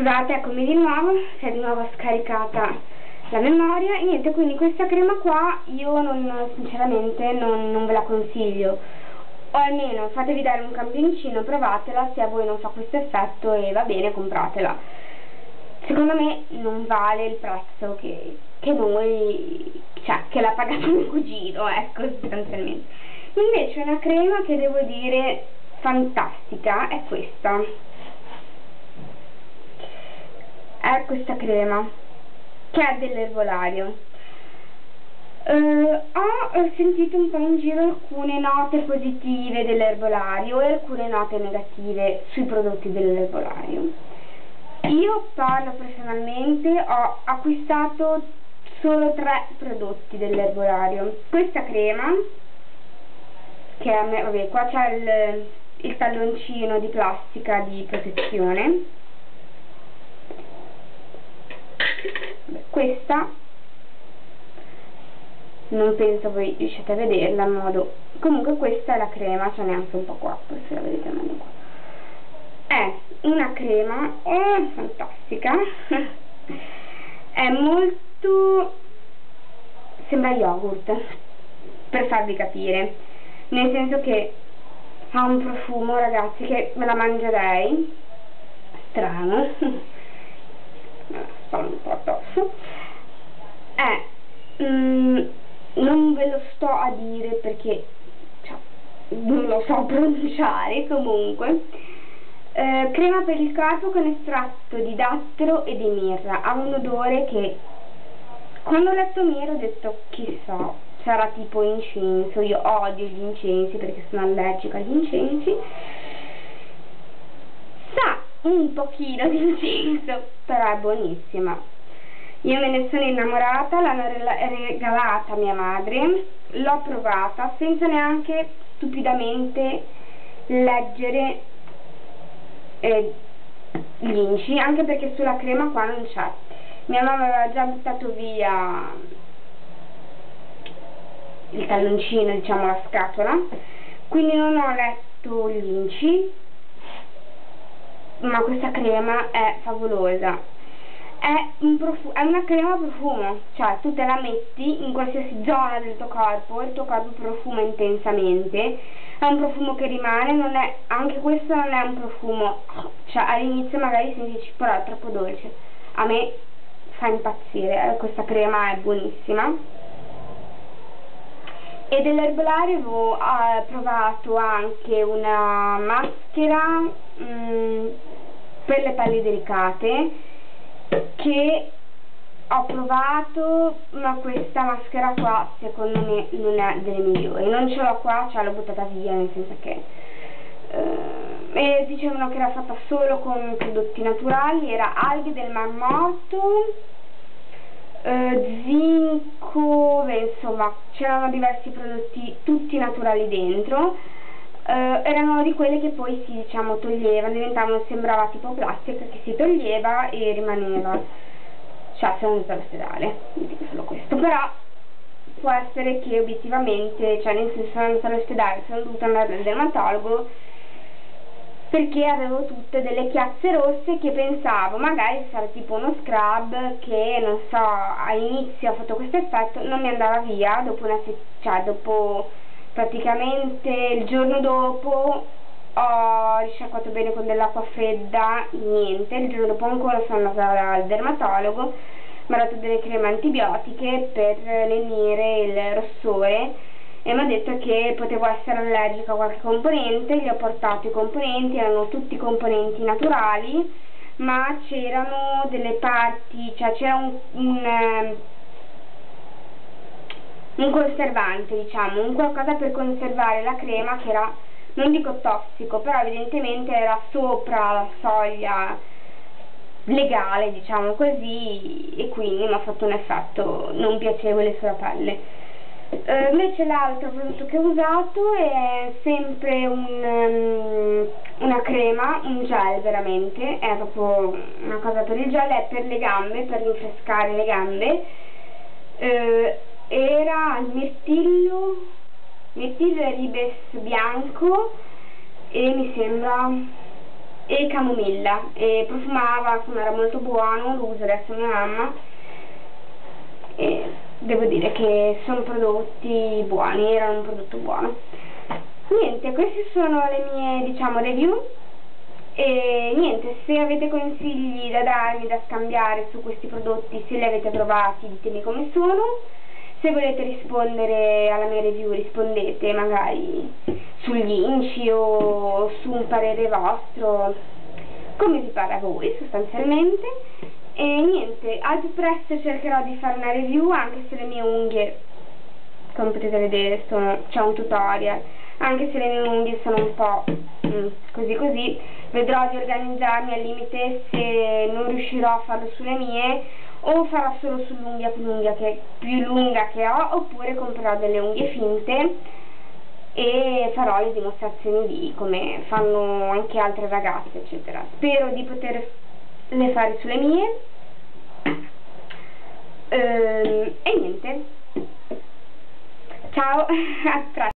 Scusate, eccomi di nuovo, si è di nuovo scaricata la memoria e niente, quindi questa crema qua io sinceramente non ve la consiglio, o almeno fatevi dare un campioncino, provatela, se a voi non fa questo effetto e va bene, compratela. Secondo me non vale il prezzo che noi, cioè che l'ha pagato mio cugino, ecco, sostanzialmente. Invece una crema che devo dire fantastica è questa. È questa crema che è dell'erbolario. Ho sentito un po' in giro alcune note positive dell'erbolario e alcune note negative sui prodotti dell'erbolario. Io parlo personalmente, ho acquistato solo 3 prodotti dell'erbolario. Questa crema, che a me, vabbè, qua c'è il talloncino di plastica di protezione. Questa non penso voi riusciate a vederla in modo, comunque questa è la crema, ce n'è anche un po' qua, se la vedete meglio qua. È una crema fantastica. È molto, sembra yogurt, per farvi capire, nel senso che ha un profumo, ragazzi, che me la mangerei, strano. Un po' addosso. Non ve lo sto a dire perché non lo so pronunciare. Comunque crema per il corpo con estratto di dattero e di mirra. Ha un odore che, quando ho letto mirra ho detto chissà, sarà tipo incenso. Io odio gli incensi perché sono allergica agli incensi. Sa un pochino di incenso, però è buonissima. Io me ne sono innamorata, l'hanno regalata mia madre, l'ho provata senza neanche stupidamente leggere gli inci, anche perché sulla crema qua non c'è. Mia mamma aveva già buttato via il talloncino, diciamo la scatola, quindi non ho letto gli inci. Ma questa crema è favolosa, è una crema a profumo, cioè tu te la metti in qualsiasi zona del tuo corpo e il tuo corpo profuma intensamente. È un profumo che rimane, non è, anche questo non è un profumo, cioè all'inizio magari si dice però è troppo dolce, a me fa impazzire, questa crema è buonissima. E dell'erbolario avevo provato anche una maschera per le pelli delicate che ho provato, ma questa maschera qua secondo me non è delle migliori. Non ce l'ho qua, l'ho buttata via, nel senso che e dicevano che era fatta solo con prodotti naturali, era alghe del Mar Morto, zinco, insomma c'erano diversi prodotti tutti naturali dentro. Erano di quelle che poi si, diciamo, toglievano, diventavano, sembrava tipo plastica che si toglieva e rimaneva, cioè sono andata all'ospedale, dico solo questo. Però può essere che obiettivamente, cioè nel senso, sono andata all'ospedale, sono dovuta andare dal dermatologo perché avevo tutte delle chiazze rosse che pensavo magari sarà tipo uno scrub che, non so, all'inizio ha fatto questo effetto, non mi andava via, dopo dopo praticamente il giorno dopo ho risciacquato bene con dell'acqua fredda, niente. Il giorno dopo ancora sono andata dal dermatologo, mi ha dato delle creme antibiotiche per lenire il rossore e mi ha detto che potevo essere allergica a qualche componente. Gli ho portato i componenti, erano tutti componenti naturali, ma c'erano delle parti, cioè c'era un conservante, diciamo, un qualcosa per conservare la crema che era, non dico tossico, però evidentemente era sopra la soglia legale, diciamo così, e quindi mi ha fatto un effetto non piacevole sulla pelle. Invece l'altro prodotto che ho usato è sempre una crema, un gel veramente, è proprio una cosa per il gel, è per le gambe, per rinfrescare le gambe. Era al mirtillo e ribes bianco e mi sembra e camomilla, e profumava, insomma era molto buono, lo usa adesso mia mamma e devo dire che sono prodotti buoni, erano un prodotto buono. Niente, queste sono le mie, diciamo, review. E niente, se avete consigli da darmi, da scambiare su questi prodotti, se li avete provati, ditemi come sono. Se volete rispondere alla mia review, rispondete magari sugli inci o su un parere vostro, come vi pare a voi sostanzialmente. E niente, al più presto cercherò di fare una review, anche se le mie unghie, come potete vedere, c'è un tutorial, anche se le mie unghie sono un po' così così, vedrò di organizzarmi al limite se non riuscirò a farlo sulle mie, o farò solo sull'unghia più lunga che ho, oppure comprerò delle unghie finte e farò le dimostrazioni di come fanno anche altre ragazze, eccetera. Spero di poterle fare sulle mie. E niente, ciao, a presto.